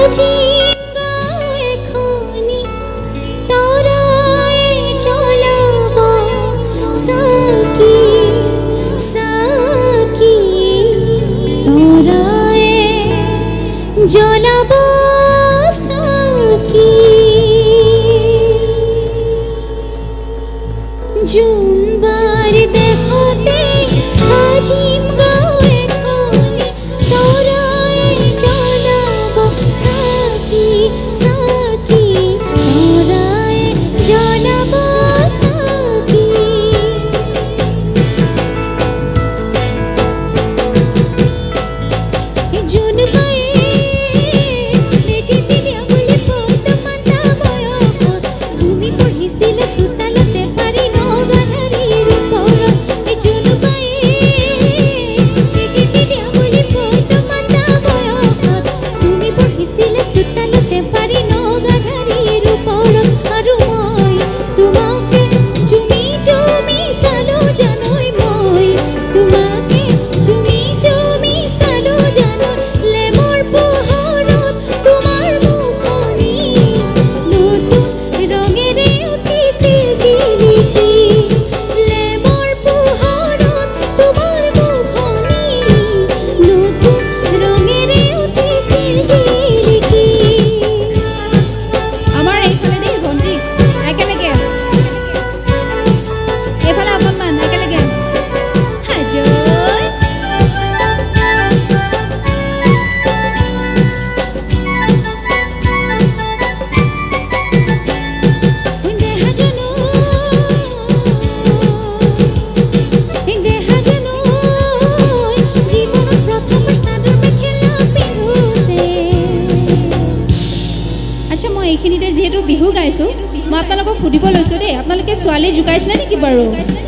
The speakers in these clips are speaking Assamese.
ছোৱালী জুকাইছিলে নেকি বাৰু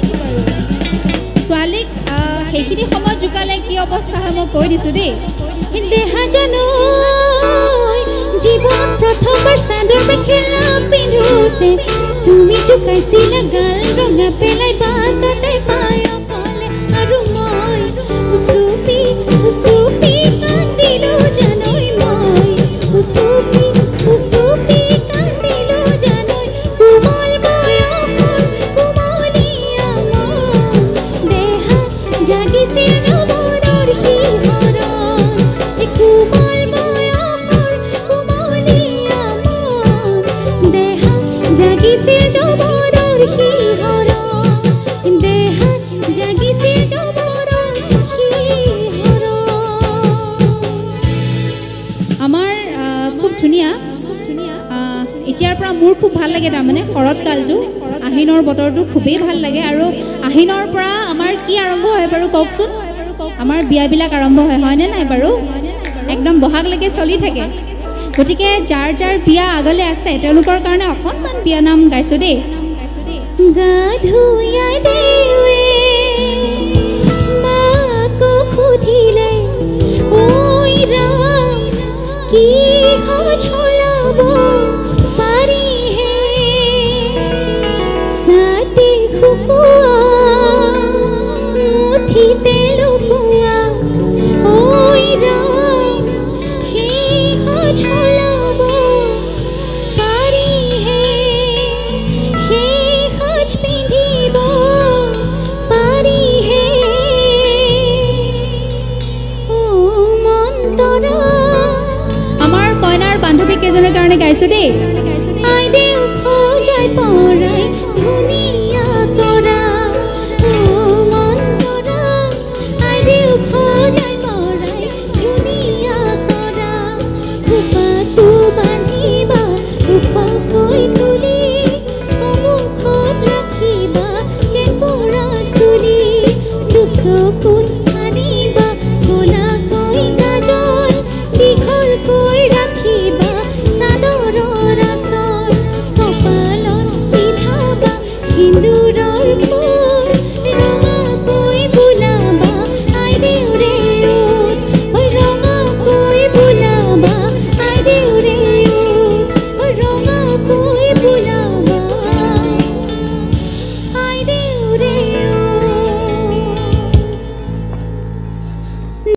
ছোৱালীক সেইখিনি সময় জুকালে কি অৱস্থা হয় মই কৈ দিছো দেই দেহা জানো জীৱন প্ৰথমবাৰ চাদৰ মেখেলা পিন্ধোতে তুমি জুকাইছিলা গাল ৰঙা পেলাই বাটতে পায় অকলে আৰু মই উচুপি উচুপি কান্দিলো জানৈ মই উচুপি উচুপি কান্দিলো জানৈ কোমল মোৰ খুব ভাল লাগে তাৰমানে শৰৎ কালটো আহিনৰ বতৰটো খুবেই ভাল লাগে আৰু আহিনৰ পৰা আমাৰ কি আৰম্ভ হয় বাৰু কওকচোন আমাৰ বিয়াবিলাক আৰম্ভ হয়নে নাই বাৰু একদম বহাগলৈকে চলি থাকে গতিকে যাৰ যাৰ বিয়া আগলৈ আছে তেওঁলোকৰ কাৰণে অকণমান বিয়া নাম গাইছো দেই গা ধুয়াই দেৱে মাকো সুধিলে ঐ ৰাম কি হলাব মুঠিতে লুকুয়া ঐ ৰাম সেই সজলাব পাৰিহে সেই সজ পিন্ধিব পাৰিহে ও মন্তৰা আমাৰ কইনাৰ বান্ধৱী কেইজনৰ কাৰণে গাইছো দেই আই দেউ খজাই পৰা